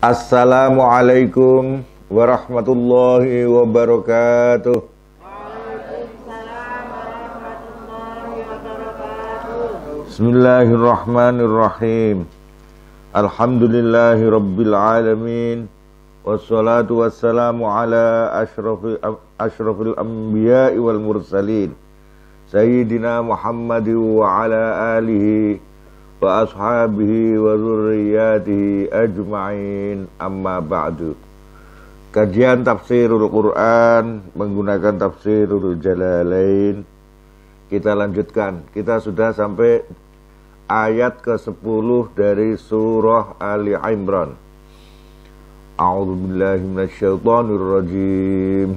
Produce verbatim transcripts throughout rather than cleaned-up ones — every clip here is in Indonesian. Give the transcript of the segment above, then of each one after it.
Assalamualaikum warahmatullahi wabarakatuh. Waalaikumsalam warahmatullahi wabarakatuh. Bismillahirrahmanirrahim. Alhamdulillahi rabbil alamin. Wassalatu wassalamu ala ashrafil, ashrafil anbiya'i wal mursalin Sayyidina Muhammadin wa ala alihi wa ashabihi wa zurriyatihi ajma'in, amma ba'du. Kajian tafsirul Quran menggunakan tafsirul Jalalain. Kita lanjutkan. Kita sudah sampai ayat ke sepuluh dari surah Ali Imran. A'udzu billahi minasyaitonir rajim.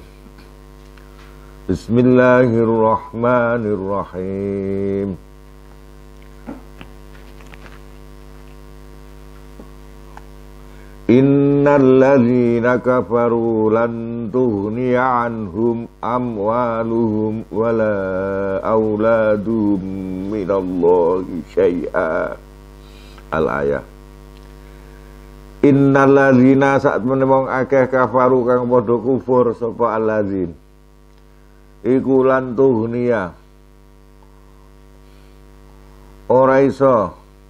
Bismillahirrahmanirrahim. Innal ladzina kafaru lan tughniya anhum amwaluhum wala auladuhum minallahi syai'a. Al-ayah. Innal ladzina saat menemong akeh kafaru kang padha kufur sapa alladzin iku lan tughniya ora iso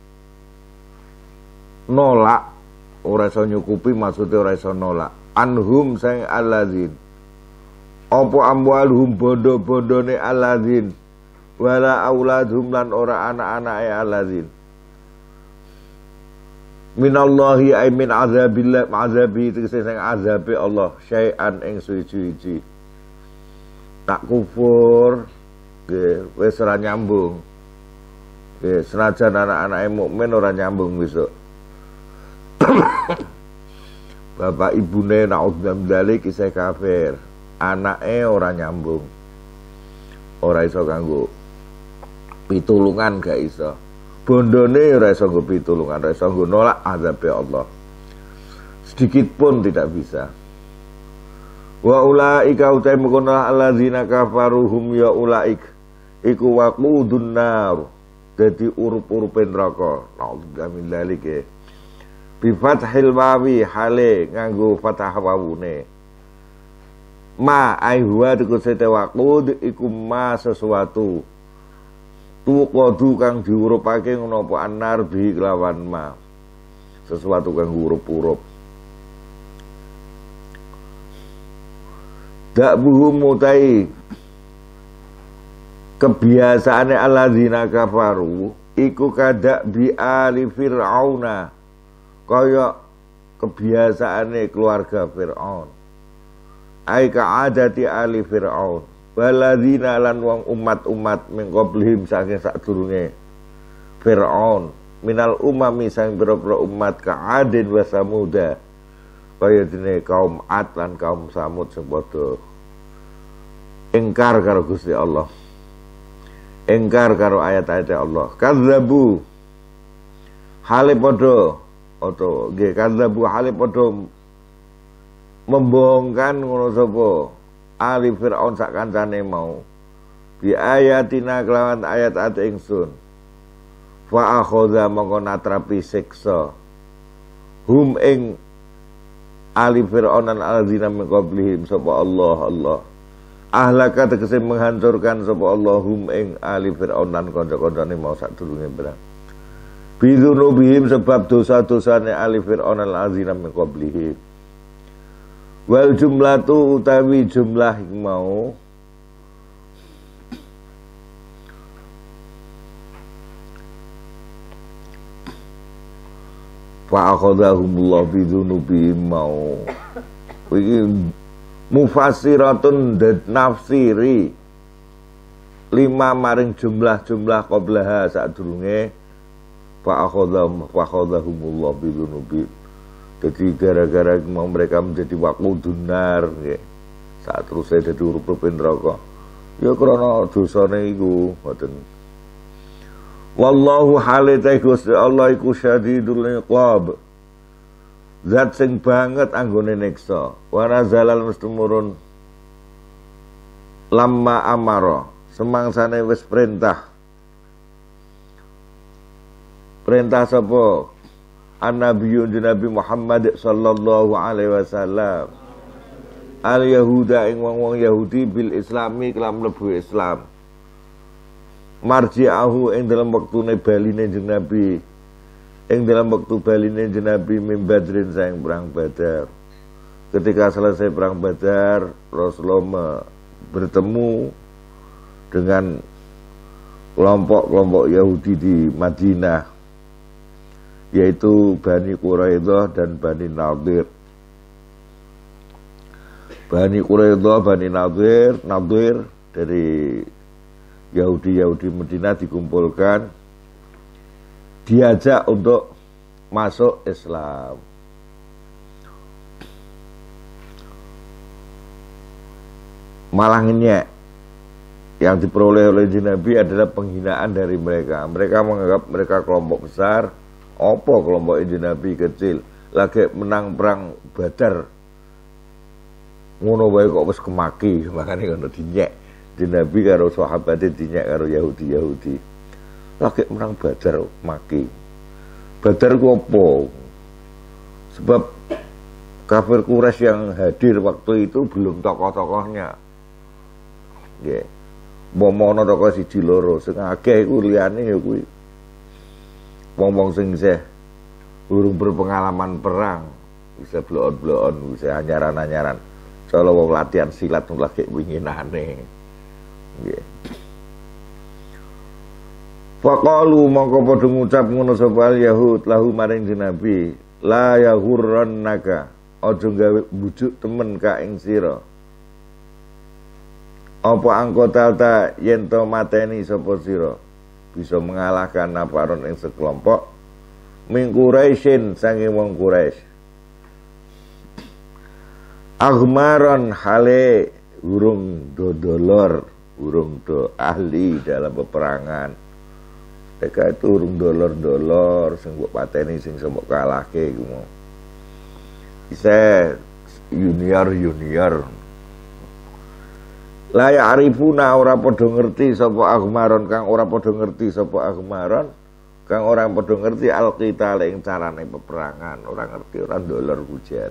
nolak, ora iso nyukupi, maksudnya ora iso nolak anhum sang alladzin apa amwaluhum bondo-bondone alladzin wala auladhum lan ora anak-anake alladzin minallahi ay min azabillah, azabi tegese sang azabe Allah syai'an ing suci-suci. Tak kufur nggih wis ora nyambung nggih, senajan anak-anake mukmin ora nyambung besok. Bapak ibune naudzubillah isih kafir, anake ora nyambung, ora iso kanggo pitulungan, gak iso. Bondone ora iso nggo pitulungan, ora iso nggo nolak azabe Allah, sedikit pun tidak bisa. Wa ulaika utai mengkono alladzina kafaruhum ya ulaik iku waqudun nar, dadi urup-urupe neraka. Naudzubillah min dzalik. Bi fathil wawi hale nganggo fathah wawune. Ma ai huwa tegese waqud iku ma sesuatu tuqadu kang diurupake ngono apa anar bi kelawan ma, sesuatu kang urup-urup. Dak buhum mutai kebiasaane alladzina kafaru iku kadak bi ali fir'auna, kaya kebiasaane keluarga Fir'aun. Ai ka'adati ali fir'aun waladzina lan wong umat-umat min qablihim saking sadurunge Fir'aun minal umami sang pira-pira umat ka'adin wa samuda, kaya dene kaum Ad lan kaum Samud sing padha ingkar karo Gusti Allah, ingkar karo ayat-ayat Allah. Kadzabu hale padha atau nggih kadzabu hale padha membohongkan ngono sapa ali Fir'aun sak kancane mau bi ayatina kelawan ayat-ayat ingsun. Fa akhadha mongko natrapi siksa hum ing ali Fir'aun lan alladzina min qablihim sapa Allah Allah ahlaka tegese menghancurkan sapa Allahum ing ali Fir'aun lan kanca-kancane mau sadurunge berang bidunubihim sebab dosa-dosane ali Fir'aun lan alladzina min qablihim. Wal jumlatu utawi jumlah mau fa akhadhahumullah bidunubihim mau iki mufassiratun dan nafsiri lima maring jumlah-jumlah qablaha sadurunge fa akhadhahum fa akhadhahumullah bidunubi. Jadi gara-gara mau mereka menjadi waqudun nar nggih, saat terus saya dadi urup-urup neraka ya krana dosane iku ngoten. Wallahu halita Gusti Allah iku syadidul iqab, zat sing banget anggone neksa. Wa nazalal mustumurun lamma amara, semangsane wis perintah. Perintah sapa? an-nabiyyu Nabi Muhammad sallallahu alaihi wasallam al yahuda ing wong-wong Yahudi bil islami kelam mlebu Islam marji'ahu ing dalam wektune baline jeneng Nabi ing dalam waktu baline jeneng Nabi mim Badrin saing perang Badar. Ketika selesai perang Badar, Rasulullah bertemu dengan kelompok-kelompok Yahudi di Madinah, yaitu Bani Quraidah dan Bani Nadir. Bani Quraidah, Bani Nadir, Nadir dari Yahudi-Yahudi Madinah dikumpulkan, diajak untuk masuk Islam. Malah ngenyek. Yang diperoleh oleh Nabi adalah penghinaan dari mereka. Mereka menganggap mereka kelompok besar. Apa kelompok Nabi kecil? Lagi menang perang Badar. Ngono wae kok wis kemaki, makane ngono dinyek. Nabi karo sahabate dinyek karo Yahudi-Yahudi. Lagi menang Badar maki. Badar ku apa? Sebab kafir Quraisy yang hadir waktu itu belum tokoh-tokohnya. Nggih. Momono tokoh siji loro, sing akeh iku liyane ya kuwi. Wong-wong sing isih urung berpengalaman perang, bisa blon-blon, bisa anyaran-anyaran. Kalau wong latihan silat lagi winginane. Nggih. Faqalu mongko padha ngucap ngono sapa Yahud lahu maring Nabi, la yahurrannaka, aja gawe bujuk temen ka ing sira. Apa anggota ta yen to mateni sapa sira, bisa mengalahkan naparon ing sekelompok min Quraisyin sange wong Quraisy. Aghmaron hale urung dodolor, urung do ahli dalam peperangan. Mereka itu urung dolor-dolor sing mbok pateni sing mbok kalahke iku mau. Isa junior-junior. La ya'rifuna ora padha ngerti sapa aghmaron kang ora padha ngerti sapa aghmaron kang ora padha ngerti alqital ing carane peperangan, ora ngerti, ora dolor hujan.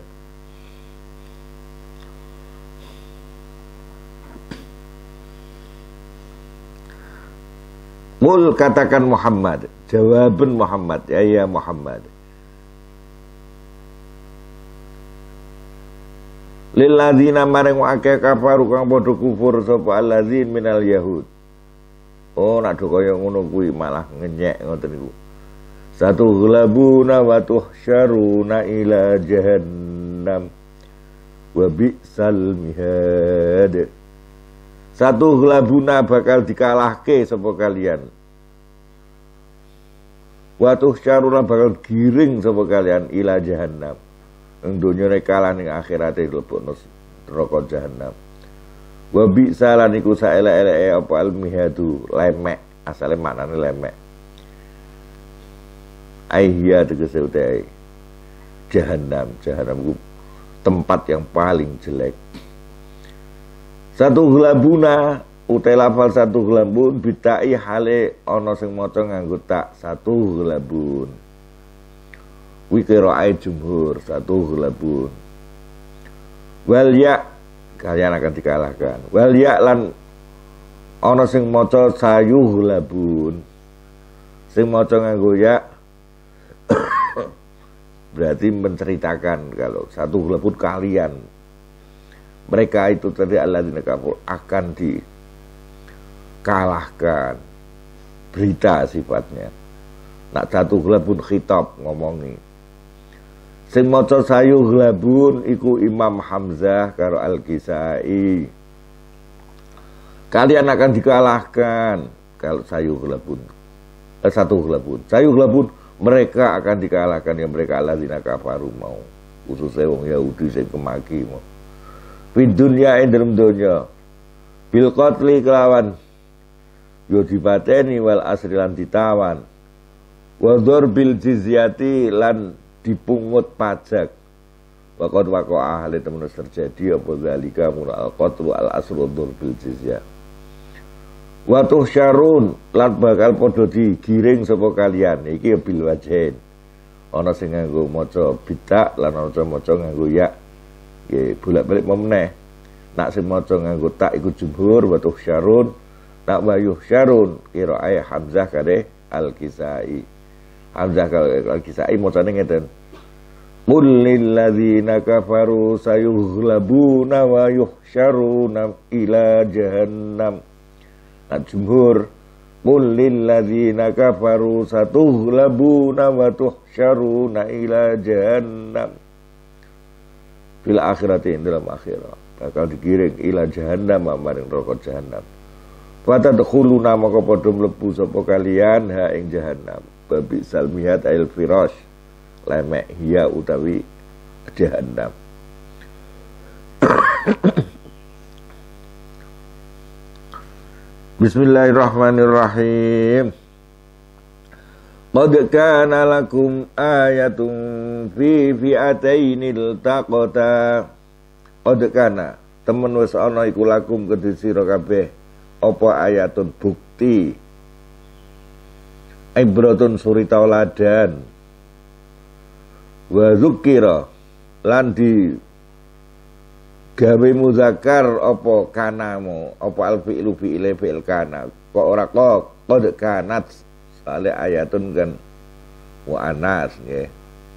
Mul katakan Muhammad, jawaban Muhammad, ya ya Muhammad. Lilladzina maring akeh kafaru kang padha kufur sapa alladzin minal yahud. Oh nak do kaya ngono kuwi malah ngenyek ngoten niku. Satu ghlabuna wa tuhsyaruna ila jahannam wa bi'sal mihad. Satu ghlabuna bakal dikalahke sapa kalian. Wa tuhsyaruna bakal giring sapa kalian ila jahannam. Ing dunyane kalah ning akhirate lebokno neraka jahanam. Wa bi salan iku saelek-eleke apa almihadu lemek, asale maknane lemek. Aiya tegese utai jahanam, jahanam ku tempat yang paling jelek. Satu glabuna utai lafal satu glabun bitai hale ana sing maca nganggo tak satu glabun. Wikira'ai jumhur satu glabun. Wal ya kalian akan dikalahkan. Wal ya lan ana sing maca sayu glabun. Sing maca nganggo ya berarti menceritakan kalau satu glabun kalian mereka itu tadi alladzina kafur akan dikalahkan. Berita sifatnya. Nak satu glabun khitab ngomongi. Sing maca sayu glabun iku Imam Hamzah karo Al-Kisai. Kalian akan dikalahkan kalau sayu glabun. Eh, satu glabun. Sayu glabun mereka akan dikalahkan yang mereka alladzina kafaru mau. Khususnya wong Yahudi sing kemaki mau. Fi dunya ing dalem donya. Bil qatli kelawan yo dipateni wal asri lan ditawan. Wa dzarbil jizyati lan dipungut pajak. Waqad waqa'a ahli temen terjadi apa zalika mural qatlu al asru dzurbil jizyah. Wa tuhsyarun lan bakal padha digiring sapa kalian iki bil wajhin. ana sing nganggo maca bidak lan ana sing maca nganggo ya. Nggih, bolak-balik meneh. Nak sing maca nganggo tak iku jumhur wa tuhsyarun, nak wa yuhsyarun qiraah Hamzah kare Al-Kisai. Hamzah kare Al-Kisai macane ngeten. Qul lil ladzina kafaru sayughlabuna wa yuhsyaruna ila jahannam. Nak jumhur qul lil ladzina kafaru satughlabuna wa tuhsyaruna ila jahannam. Fil akhirati dalam akhirat bakal digiring ila jahannam maring neraka jahannam. Fa tadkhuluna maka padha mlebu sapa kalian ha ing jahannam. Babi salmihat ail firash lemek hiya utawi jahannam. Bismillahirrahmanirrahim. Qad kana lakum ayatun fi fi'atainil taqata. Qad kana temen wis ana iku lakum kedhi sira kabeh apa ayatun bukti. Ibratun suri tauladan. Wa dzukira lan di gawe muzakkar apa kanamu apa al-fi'lu fi'ile fi'il kana. Kok ora kok qad kanat soalnya ayatun kan mu'anas nggih.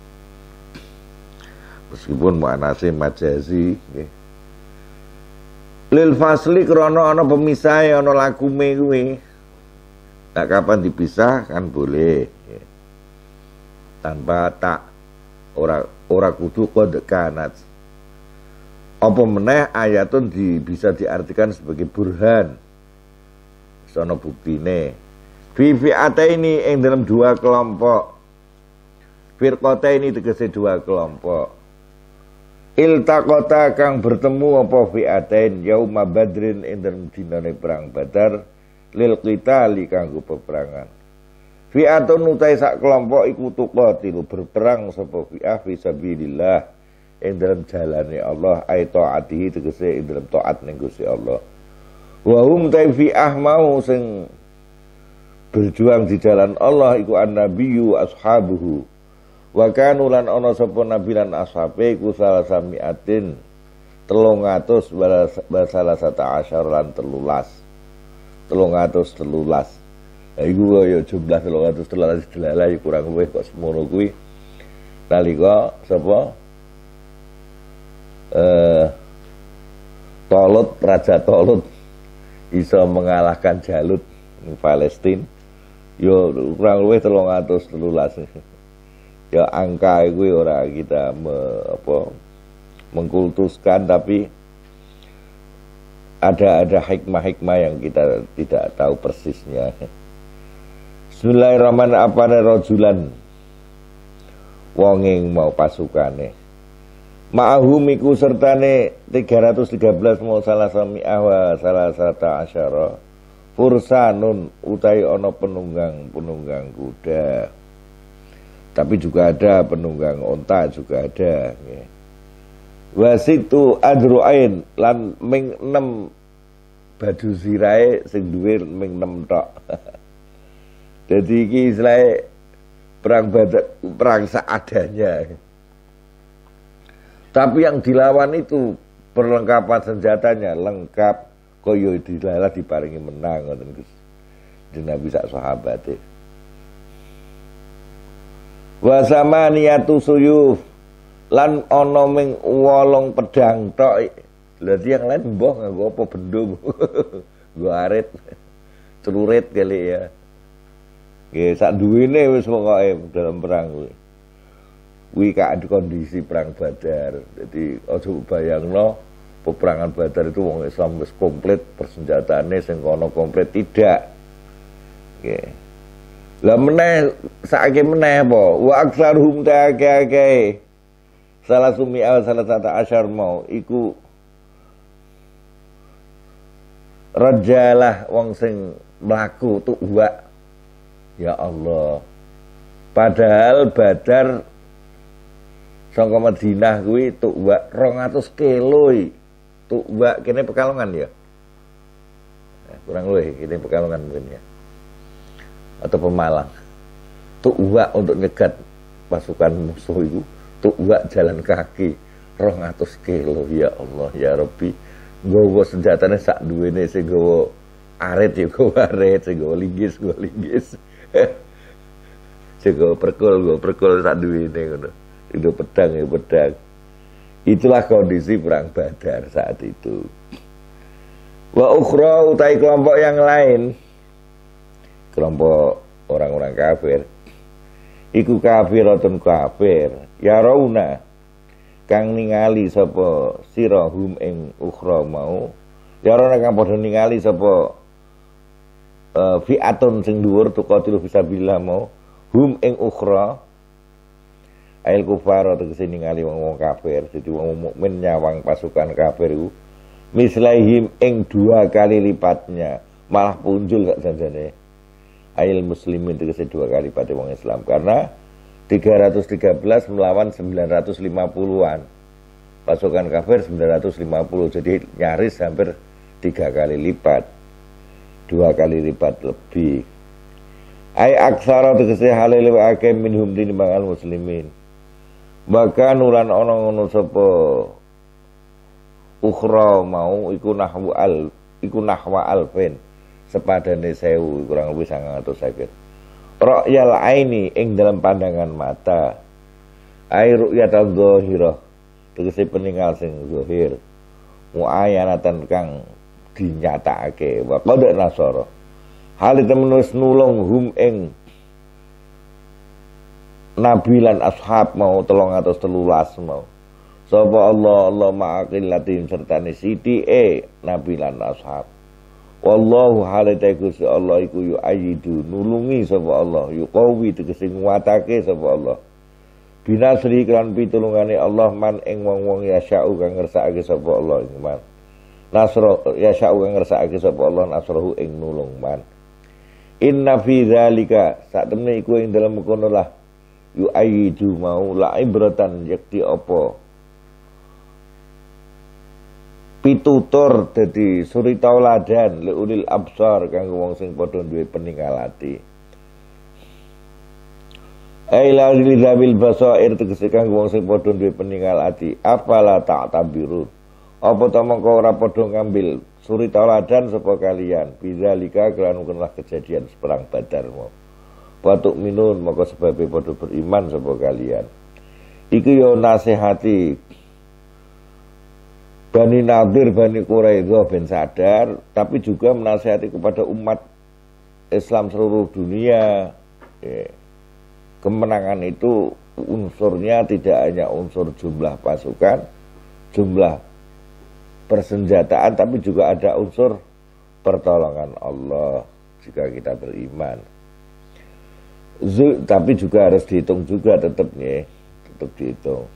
Meskipun mu'anase majazi nggih. Lil fasli krana ana pemisahe ana lakume kuwi. Nah, kapan dipisah kan boleh nggih. Tanpa tak ora ora kudu qad kanat. Apa meneh ayatun di, bisa diartikan sebagai burhan. Sono buktine. Fi fi'ataini ing dalam dua kelompok. Firqataini tegese dua kelompok. Iltaqata kang bertemu apa fi'atain yauma badrin ing dalam dinane perang Badar lil qitali kanggo peperangan. Fi'atun utai sak kelompok iku tuqatilu berperang sapa fi'ah fi sabilillah ing dalam jalane Allah ai taatihi tegese ing dalam taat ning Gusti Allah. Wa hum ta fi'ah mau sing berjuang di jalan Allah iku an-nabiyyu ashabuhu wa kanu lan ana sapa nabi lan ashabe iku salah samiatin telung atus salah satu asyar lan telulas telung atus telulas. Lah iku ya jumlah telung atus telulas delalah kurang luwih kok semono kuwi nalika sapa eh Tolut Raja Tolut bisa mengalahkan Jalut di Palestina. Yo kurang luwih telung atus telulas. Ya angka iku ora kita me, apa, mengkultuskan tapi ada ada hikmah-hikmah yang kita tidak tahu persisnya. Bismillahirrahmanirrahim. Apane rajulan wonging mau pasukane. Ma'ahum iku sertane tiga ratus tiga belas mau salah sami awa salah sata asyara fursanun utai ono penunggang-penunggang kuda. Tapi juga ada penunggang onta juga ada nggih. Wasitu adru'ain lan ming enam badu sirahe sing duwe ming enam tok. Dadi iki istilahe perang badar, perang seadanya. Tapi yang dilawan itu perlengkapan senjatanya lengkap koyo dilalah diparingi menang ngoten Gus. Nabi sak sahabate. Wa samaniyatu suyuf lan ana ming wolong pedang tok. Lah yang lain mbah nganggo apa bendung. Nggo arit. Celurit kali ya. Nggih sak duwene wis pokoke dalam perang kuwi. Kuwi kan kondisi perang Badar. Jadi aja bayangno peperangan Badar itu wong Islam wis komplit persenjataane sing kono komplit tidak. Nggih. Lah meneh saiki meneh apa? Wa aktsaruhum ta'ake salah sumi al salah satu asyar mau iku rajalah wong sing mlaku tuwa. Ya Allah. Padahal Badar saka Madinah kuwi tuwa rong atus kilo iki. Tuwa kene Pekalongan ya. Nah, kurang luwih kene Pekalongan mungkin ya. Atau Pemalang. Tuwa untuk nyegat pasukan musuh itu tuh gak jalan kaki rong atus kilo. Ya Allah ya Rabbi, nggawa senjatane sak duwene, sing nggawa arit ya nggawa arit, sing nggawa linggis nggawa linggis, sing nggawa perkul nggawa perkul sak duwene ngono. Itu pedang ya pedang. Itulah kondisi perang Badar saat itu. Wa ukhra utai kelompok yang lain, kelompok orang-orang kafir, iku kafiratun kafir ya rauna kang ningali sapa sira hum ing ukhra mau, ya rauna kang padha ningali sapa uh, fi'atun sing dhuwur tuqatilu fisabilillah mau hum ing ukhra ail kufar tegese ningali wong-wong kafir. Jadi wong mukmin nyawang pasukan kafir iku mislaihim ing dua kali lipatnya, malah punjul gak janjane ail muslimin tegese dua kali lipat wong Islam, karena tiga ratus tiga belas melawan sembilan ratus lima puluhan, pasukan kafir sembilan ratus lima puluh, jadi nyaris hampir tiga kali lipat, dua kali lipat lebih. Ai aksara tegese halil wa akem minhum tinimbang muslimin, bahkan ulan ana ngono sapa ukhra mau iku nahwu al iku nahwa alfin, sepadane sewu, kurang lebih sangat atau sakit. Ra'yal aini ing dalam pandangan mata, ai ru'yatal zahirah tegese peninggal sing zahir, muayyanatan kang dinyatakake wa qad nasara hal temenus nulung hum ing nabi lan ashab mau telung atus telulas mau sapa Allah Allah ma'aqillatin sertane sithike nabi lan ashab. Wallahu halata Gusti Allah iku yu ayidu nulungi sapa Allah, yu qawi tegese nguatake sapa Allah. Binasri kan pitulungane Allah man ing wong-wong ya sya'u kang ngersakake sapa Allah ing man. Nasra ya sya'u kang ngersakake sapa Allah nasrahu ing nulung man. Inna fi dzalika sak temne iku ing dalem kono lah yu ayidu mau la ibratan yakti apa pitutur dadi suri tauladan liulil absar kanggo wong sing padha duwe peninggal ati. Aila lizabil basair tegese kanggo wong sing padha duwe peninggal ati. Afala ta'tabirun, apa ta mengko ora padha ngambil suri tauladan sapa kalian bidzalika kelan kenlah kejadian perang Badar mau. Patuk minun maka sebab padha beriman sapa kalian. Iki yo nasihati Bani Nadir, Bani Quraidah ben sadar, tapi juga menasihati kepada umat Islam seluruh dunia. Ya. Kemenangan itu unsurnya tidak hanya unsur jumlah pasukan, jumlah persenjataan, tapi juga ada unsur pertolongan Allah jika kita beriman. Zul, tapi juga harus dihitung juga tetap nih, tetap dihitung.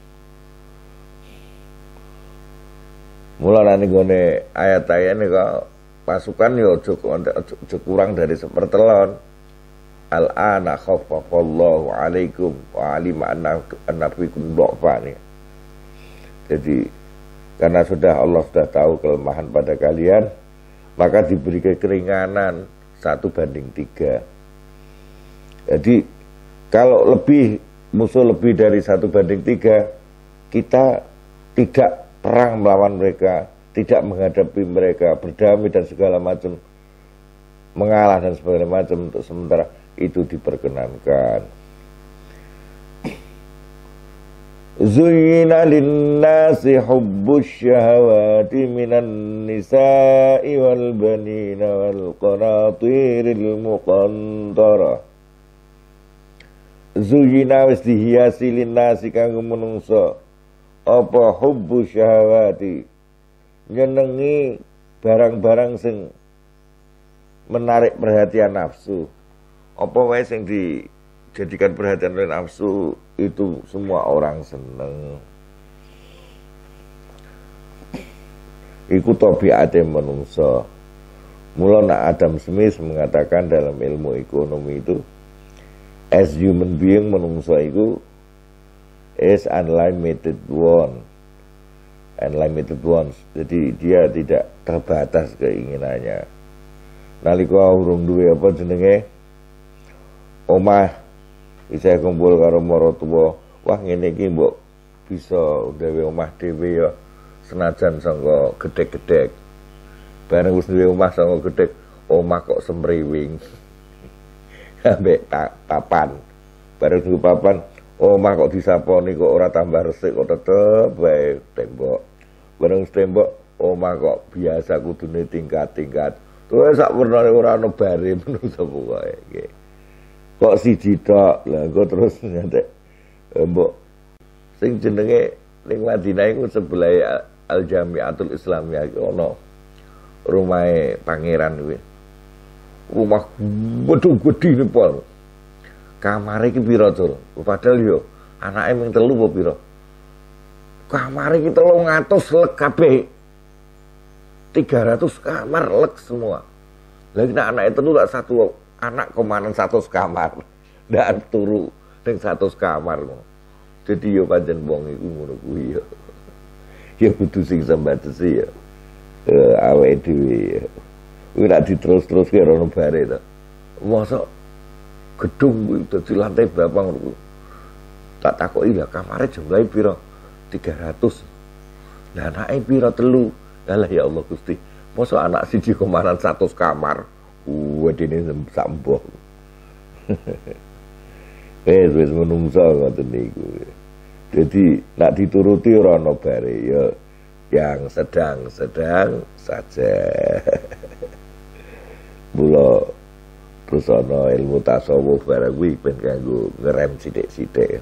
Mulane nggone ayat-ayat ini kok pasukan yo aja kurang dari sepertelon. Al-ana khaffafallahu alaikum wa alima annafikum dha'fa nih. Jadi karena sudah Allah sudah tahu kelemahan pada kalian, maka diberi keringanan satu banding tiga. Jadi kalau lebih musuh lebih dari satu banding tiga, kita tidak perang melawan mereka, tidak menghadapi mereka, berdamai dan segala macam, mengalah dan segala macam, untuk sementara itu diperkenankan. Zuyyina linnasi hubbus syahawati minan nisa'i wal banina wal qanatiril muqantara. Zuyyina wis dihiasi linnasi kanggo menungso apa hubbu syahawati, nyenengi barang-barang sing menarik perhatian nafsu. Apa wae sing dijadikan perhatian oleh nafsu itu semua orang seneng. Iku tabiate manungsa. Mula Adam Smith mengatakan dalam ilmu ekonomi itu, as human being manungsa itu is unlimited one, unlimited ones. Jadi dia tidak terbatas keinginannya. Nalika urung duwe apa jenenge omah Isih kumpul karo maratuwa. Wah ngene iki mbok bisa gawe omah dhewe ya senajan sangka gedhek-gedhek. Bareng wis duwe omah sangka gedhek, omah kok semriwing. Ambek papan. Bareng duwe papan, omah kok disaponi kok ora tambah resik kok tetep wae tembok. Bareng tembok, omah kok biasa kudune tingkat-tingkat. Terus sak wernane ora ono bare menungso pokoke nggih. Kok siji tok. Lah engko terus ngantek mbok sing jenenge ning Madinah iku sebelah Al Jamiatul Islamiyah iki ono rumahe pangeran kuwi. Rumah gedhe-gedhe pol. Kamare iki pira, Cul? Padahal yo anake mung telu apa pira? Kamare iki telung atus lek kabeh. tiga ratus kamar lek semua. Lagi nek anake telu lak satu anak komanan satu kamar. Ndak turu ning satu kamar. Jadi yo pancen wong iku ngono kuwi yo. Ya kudu sing sembatesi ya. Eh awake dhewe ya. Kuwi nek diterus-terus ki ora ono bare to. Mosok gedung kuwi dadi lantai berapa ngono. Tak takoki lah kamare jumlahe pira? tiga ratus. Lah anake pira telu? Lah ya Allah Gusti. Mosok anak siji komanan satu kamar. Wedine samboh. Eh wis menungso ngoten niku. Jadi nak dituruti ora ono bare ya yang sedang-sedang saja. Mula terus ana ilmu tasawuf barang kuwi ben kanggo ngerem sithik-sithik.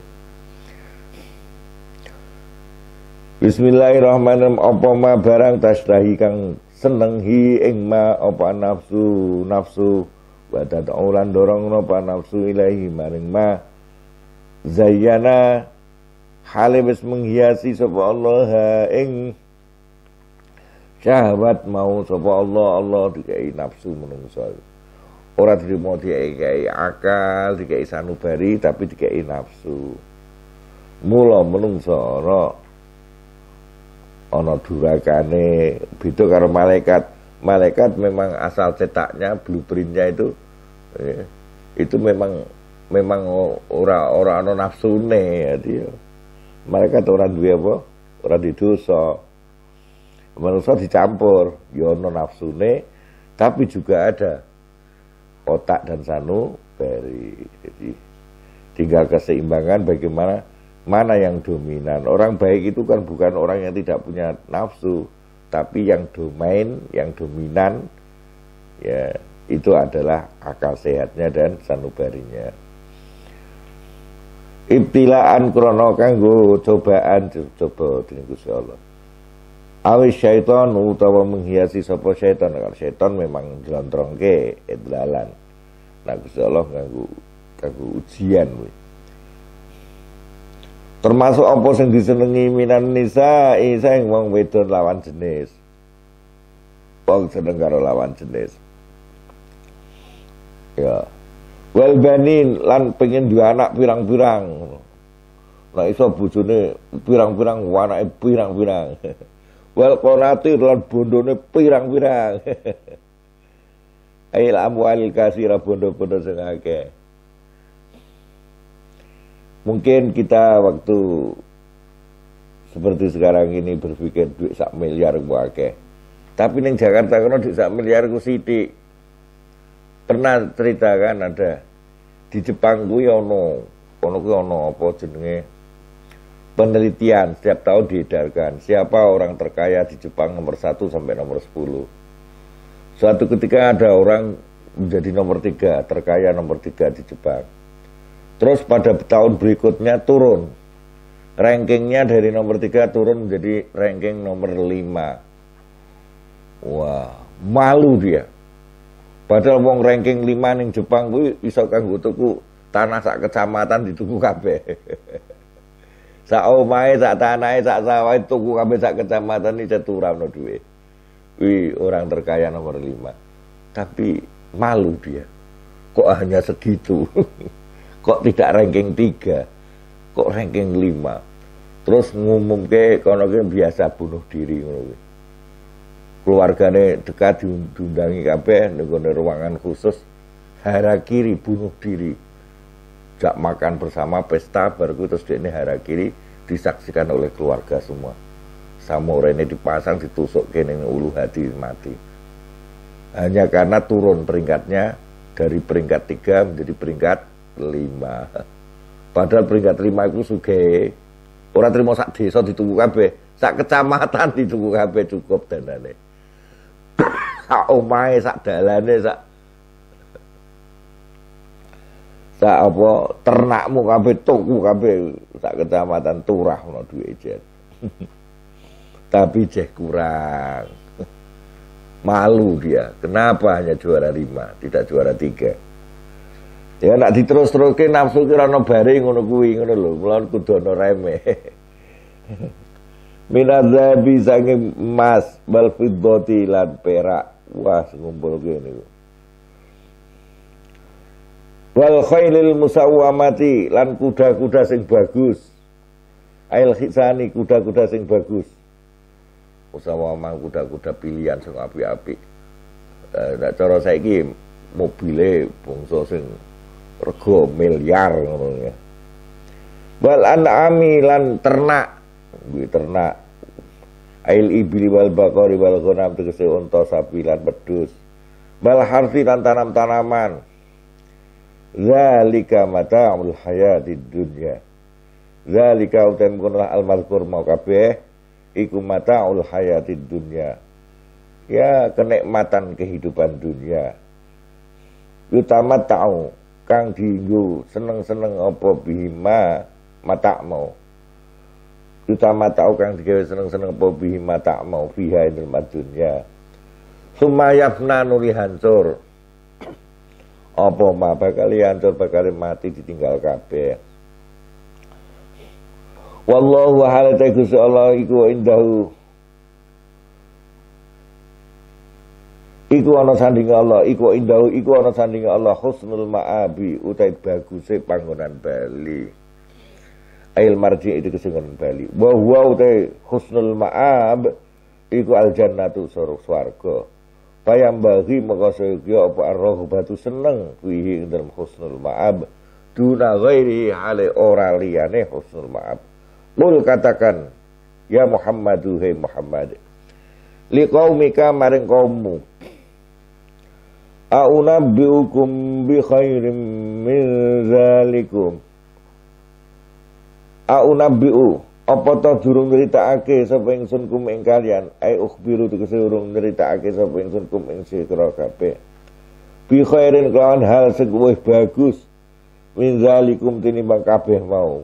Bismillahirrahmanirrahim. Apa ma barang tasdahi kang seneng hi ing ma apa nafsu nafsu wa tad'ulan dorong napa nafsu ilahi maring ma zayyana hale wis menghiasi sapa Allah ing syahwat mau sapa Allah Allah dikai nafsu menungso. Ora dirimo dikai akal, dikai sanubari tapi dikai nafsu. Mula menungso ora ana durakane beda karo malaikat. Malaikat memang asal cetaknya blueprintnya itu eh, itu memang memang ora ora ana nafsune ya dia. Malaikat ora duwe apa? Ora di dosa. Manusia dicampur, ya ana nafsune tapi juga ada otak dan sanubari. Jadi tinggal keseimbangan bagaimana mana yang dominan. Orang baik itu kan bukan orang yang tidak punya nafsu, tapi yang domain, yang dominan ya itu adalah akal sehatnya dan sanubarinya. Ibtilaan krono kanggo cobaan coba dening Gusti Allah. Awis syaitan utawa menghiasi sapa syaitan. Kalau syaitan memang glontrongke idlalan. Nah Gusti Allah kanggo kanggo ujian kuwi. Termasuk apa sing disenengi minan nisa sing wong wedon lawan jenis. Wong seneng karo lawan jenis. Ya. Wal banin lan pengen duwe anak pirang-pirang. Nah iso bojone pirang-pirang, anake pirang-pirang. Wal qanatir lan bondone pirang-pirang. Ail amwal kasira bondo-bondo sing akeh. Mungkin kita waktu seperti sekarang ini berpikir duit sak miliar ku akeh. Tapi ning Jakarta kono duit sak miliar ku sithik. Pernah cerita kan ada di Jepang kuwi ono, ono kuwi ono apa jenenge penelitian setiap tahun diedarkan siapa orang terkaya di Jepang nomor satu sampai nomor sepuluh. Suatu ketika ada orang menjadi nomor tiga, terkaya nomor tiga di Jepang. Terus pada tahun berikutnya turun. Rankingnya dari nomor tiga turun menjadi ranking nomor lima. Wah, malu dia. Padahal wong ranking lima ning Jepang kuwi iso kanggo tuku tanah sak kecamatan dituku kabeh. Sak omahe, sak tanahe, sak sawahe tuku kabeh sak kecamatan iki ceturamno dhuwit. Wih, orang terkaya nomor lima. Tapi malu dia. Kok hanya segitu? Kok tidak ranking tiga, kok ranking lima. Terus ngumumke kono ki biasa bunuh diri ngono. Keluargane dekat diundangi kabeh ning ruangan khusus harakiri bunuh diri. jak makan bersama pesta baru terus ini harakiri disaksikan oleh keluarga semua. Samurai ini dipasang ditusuk kene ulu hati mati. Hanya karena turun peringkatnya dari peringkat tiga menjadi peringkat lima. Padahal peringkat lima itu sugih. Ora trimo sak desa dituku kabeh, sak kecamatan dituku kabeh cukup danane. Sak omahe, sak dalane, sak sak apa ternakmu kabeh tuku kabeh, sak kecamatan turah ono duwe jen. Tapi jeh kurang. Malu dia. Kenapa hanya juara lima, tidak juara tiga? Ya nak diterus-teruske nafsu ki ora ono bare ngono kuwi ngono lho, mulane kudu ono remeh. Minadzabi sange emas bal fiddati lan perak. Wah ngumpul kene. Wal khailil musawwamati lan kuda-kuda sing bagus. Ail khisani kuda-kuda sing bagus. Musawwamah kuda-kuda pilihan sing apik-apik. Eh nek cara saiki mobile bangsa sing rego miliar ngono ya. Wal an'ami lan ternak, kuwi ternak. Ail ibli wal baqari wal ghanam tegese unta, sapi lan wedhus. Wal harfi lan tanam-tanaman. Zalika mata'ul hayatid dunya. Zalika utem kunlah al-mazkur mau kabeh iku mata'ul hayatid dunya. Ya kenikmatan kehidupan dunia. Utama ta'u kang dienggo seneng-seneng apa bihima mata mau. Utama tau kang digawe seneng-seneng apa bihima tak mau fiha ilmu dunya. Sumayafna nuli hancur. Apa ma bakal hancur bakal mati ditinggal kabeh. Wallahu halata Gusti Allah iku indahu. Iku ana sandinge Allah, iku indahu, iku ana sandinge Allah husnul ma'abi utai baguse panggonan bali. Ail marji itu kesenggan bali. Wa huwa utai husnul ma'ab iku al jannatu swarga. Payam bagi maka saya apa ar-raghbatu seneng fihi ing dalem husnul ma'ab duna ghairi hale ora liyane husnul ma'ab. Mul katakan ya Muhammadu hai Muhammad liqaumika maring kaummu a'unabbi'ukum bi khairim min zalikum. A'unabbi'u apa ta durung nyritakake sapa ingsun kum ing kalian ai ukhbiru tegese durung nyritakake sapa ingsun kum ing sira kabeh bi khairin kan hal sing luwih bagus min zalikum tinimbang kabeh mau.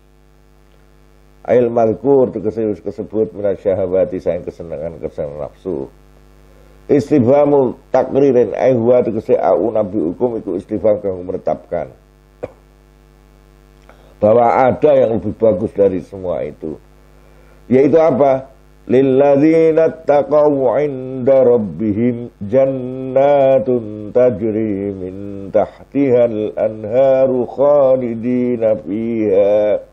Ail mazkur tegese wis kesebut minasyahawati saing kesenangan-kesenangan nafsu. Istifhamu takririn ai huwa tegese au nabi hukum iku istifham kang menetapkan bahwa ada yang lebih bagus dari semua itu, yaitu apa? Lilladzina taqaw 'inda rabbihim jannatun tajri min tahtihal anharu khalidina fiha.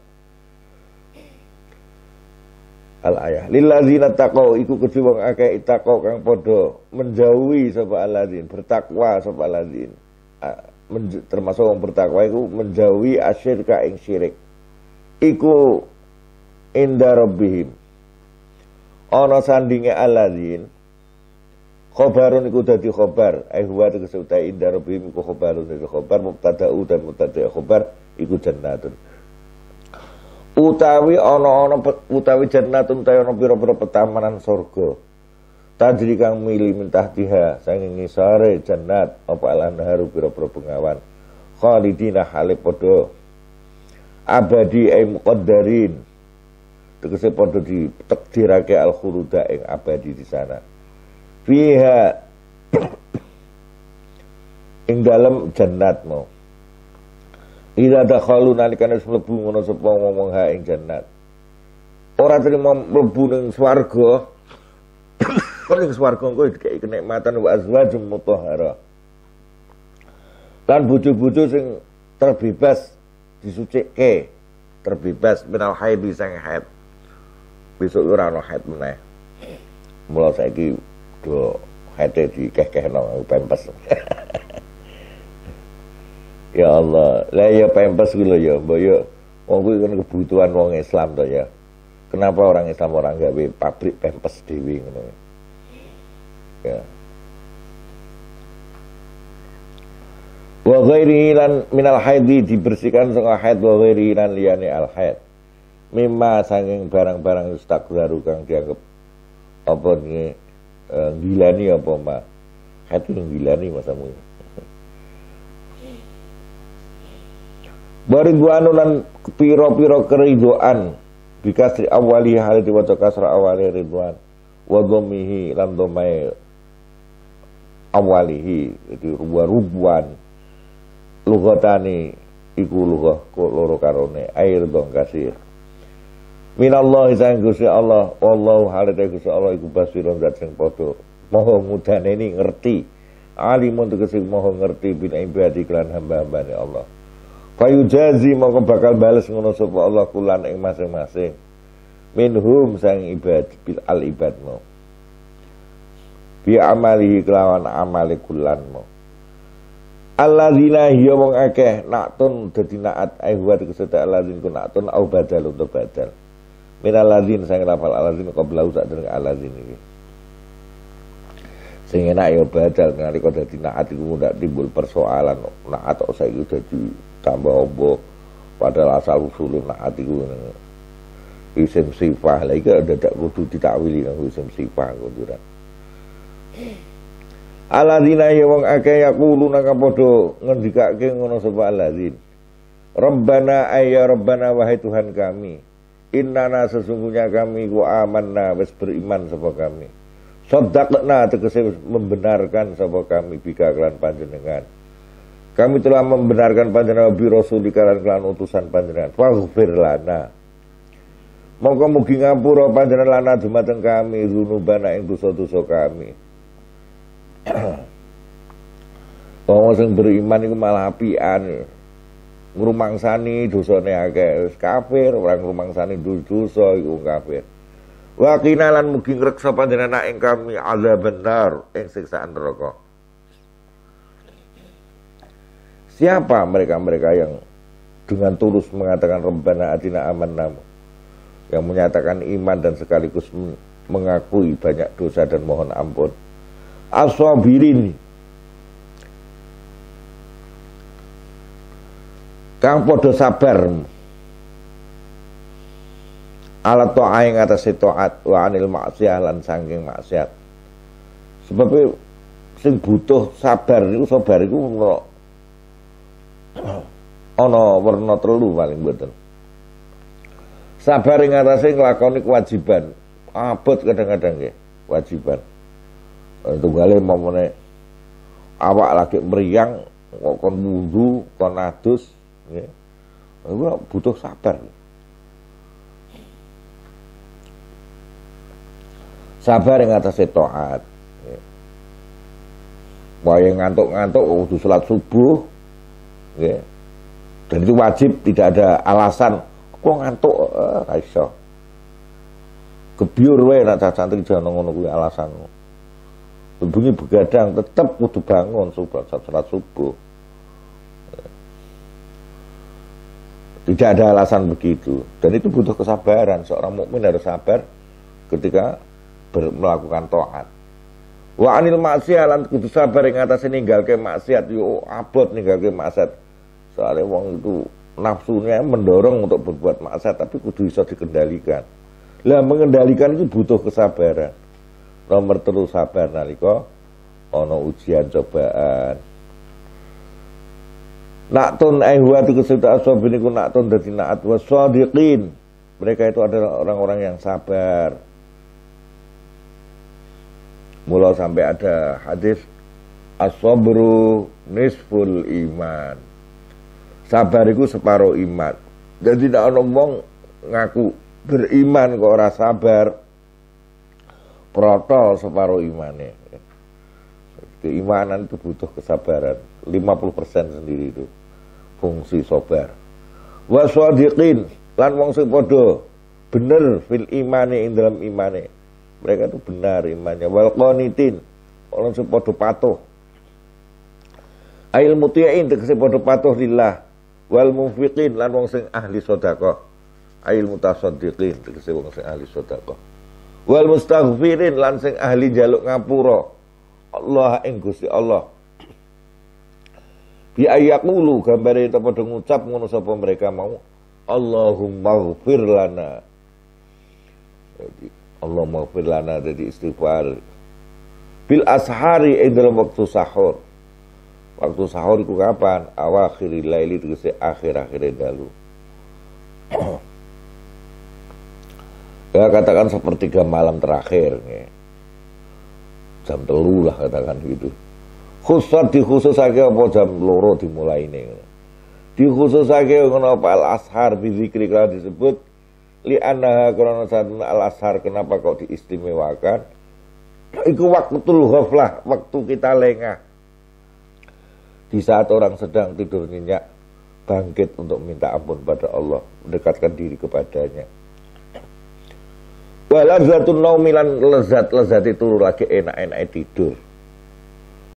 Al-ayah lilladzina taqaw iku kedhi wong akeh taqaw kang padha menjauhi sapa alladzin bertakwa sapa alladzin termasuk wong bertakwa iku menjauhi asyirka ing syirik iku inda rabbihim ana sandinge alladzin khobarun iku dadi khobar ai huwa tegese utahe inda rabbihim iku khobarun dadi khobar mubtada'u dan mubtada' khobar iku jannatun utawi ana-ana utawi jannatun ta ana pira-pira petamanan surga tajri kang mili mintahtiha saking ngisare jannat apa al-anharu pira-pira bengawan khalidina hale padha abadi ay muqaddarin tegese padha ditakdirake al-khuluda ing abadi di sana fiha ing dalem jannat mau. Ida dakhalu nalikane mlebu ngono sapa ngomong ha ing jannat. Ora terima mlebu ning swarga. Kok ning swarga engko dikeki kenikmatan wa azwajum mutahhara. Lan bojo-bojo sing terbebas disucikke, terbebas minal haid sang haid. Besok ora ana haid meneh. Mula saiki do haide dikeh-kehno pempes. Ya Allah, lah ya pempes ku lho ya, mbok yo wong kuwi kan kebutuhan wong Islam to ya. Kenapa orang Islam orang gawe pabrik pempes dhewe ngono. Ya. Wa ghairihi lan minal haidi dibersihkan saka haid wa ghairihi lan liyane al haid. Mimma sanging barang-barang istakzaru kang dianggap apa nggih uh, gilani apa mah. Haid itu gilani masamu. Baridwanu lan piro-piro keridoan bikasri awali hal diwaca kasra awali ridwan wa dhammihi lan dhamai awalihi jadi rubuan lugatani iku lugah loro karone air dong kasir minallah sang Gusti Allah wallahu halate Gusti Allah iku basirun zat sing padha maha mudane ini ngerti alimun tegese maha ngerti bil ibadi lan hamba-hambane Allah fayujazi mongko bakal bales ngono sapa Allah kulan ing masing-masing minhum sang ibad bil al ibad mau bi amalihi kelawan amale kulan mau alladzina hiya wong akeh naktun dadi naat ai wa keseta alladzin kun naktun au badal untuk badal minal ladzin sang lafal alladzin qabla sak dereng alladzin iki sing enak ya badal nalika dadi naat iku ndak timbul persoalan naat kok saiki dadi tambah obo padahal asal usulun naat iku isim sifah lha iki dadak kudu ditakwili kanggo isim sifah kudu ra alladzina ya wong akeh yaquluna ka padha ngendikake ngono sapa alladzin rabbana ayya rabbana wahai Tuhan kami innana sesungguhnya kami ku amanna wis beriman sapa kami saddaqna tegese membenarkan sapa kami bika kelan panjenengan kami telah membenarkan panjenengan bi rasulika lan kelan utusan panjenengan faghfir lana monggo mugi ngapura panjenengan lana dumateng kami dzunubana ing dosa-dosa kami wong sing beriman iku malah apian ngrumangsani dosane akeh wis kafir ora ngrumangsani dosa iku kafir wa qinalan mugi ngreksa panjenengan ing kami azab benar ing siksaan neraka. Siapa mereka-mereka yang dengan tulus mengatakan Rabbana atina amanna yang menyatakan iman dan sekaligus mengakui banyak dosa dan mohon ampun as-sabirin kang podo sabar ala ta'ah ing atase taat wa anil maksiyah lan saking maksiat sebab sing butuh sabar niku sabar iku ana werna telu paling mboten sabar ing atase nglakoni kewajiban abot kadang-kadang nggih kewajiban tunggale momone awak lagi meriang kok kon wudu kon adus nggih iku butuh sabar sabar ing atase taat wae ngantuk-ngantuk kudu salat subuh nggih dan itu wajib tidak ada alasan kok ngantuk ora eh, iso kebyur wae nek santri jangan ngono kuwi alasan bengi begadang tetep kudu bangun subuh salat subuh tidak ada alasan begitu dan itu butuh kesabaran seorang mukmin harus sabar ketika ber, melakukan taat wa anil maksiat lan kudu sabar ing atase ninggalke maksiat yo abot ninggalke maksiat soalnya wong itu nafsunya mendorong untuk berbuat maksiat tapi kudu bisa dikendalikan lah mengendalikan itu butuh kesabaran nomor telu sabar nalika ana ujian cobaan naktun aywa tu kesudah asabin iku naktun dadi naat wasadiqin mereka itu adalah orang-orang yang sabar mula sampai ada hadis as-sabru nisful iman sabar iku separuh iman jadi tidak ana wong ngaku beriman kok ora sabar protol separuh imane keimanan itu butuh kesabaran lima puluh persen sendiri itu fungsi sabar wasadiqin lan wong sing padha bener fil imane ing dalam imane mereka itu benar imannya wal qanitin orang sing padha patuh Ail muti'in tegese padha patuh lillah, wal munfiqin lan wong sing ahli sedekah. Ail mutasaddiqin tegese wong sing ahli sedekah. Wal mustaghfirin lan sing ahli njaluk ngapura. Allah ing Gusti Allah. Bi ayaqulu gambare ta padha ngucap ngono sapa mereka mau. Allahumma ighfir lana. Jadi Allah maghfir lana jadi istighfar. Bil ashari ing dalam waktu sahur. Waktu sahur itu kapan? Awakhiril laili tegese akhir-akhir dalu. Ya katakan sepertiga malam terakhir ya. Jam telu lah katakan gitu. Khusus dikhususake apa jam loro dimulai ini. Dikhususake ngono apa al ashar bi zikri kalau disebut li annaha karena satuna al ashar kenapa kok diistimewakan? Iku waktul ghaflah, waktu kita lengah. Di saat orang sedang tidur nyenyak, bangkit untuk minta ampun pada Allah, mendekatkan diri kepadanya. Wa ladzatun naumi lan lezat-lezat itu lagi enak-enak tidur.